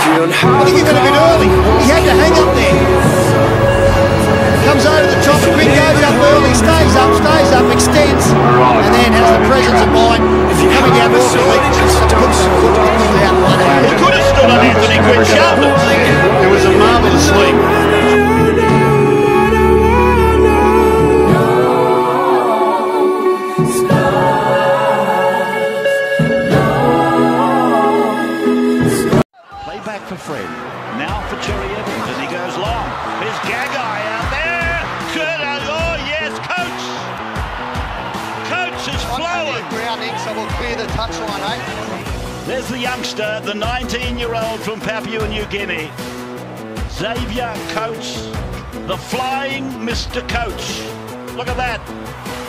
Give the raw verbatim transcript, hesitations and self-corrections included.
I think he got a bit early. He had to hang up there. Comes over the top, quick, goes up early, stays up, stays up, extends, and then has the presence of mind coming down awkwardly, puts some foot out one hand. He could have stood on Anthony Quinn, shoved it. It was a marvellous sleep. Play back for Fred. Now for Cherry Evans, and he goes long. Here's Gagai out there. Good, oh yes, Coates. Coates is flowing. Grounding, so we'll clear the touchline, eh? There's the youngster, the nineteen-year-old from Papua New Guinea, Xavier Coates, the flying Mister Coates. Look at that.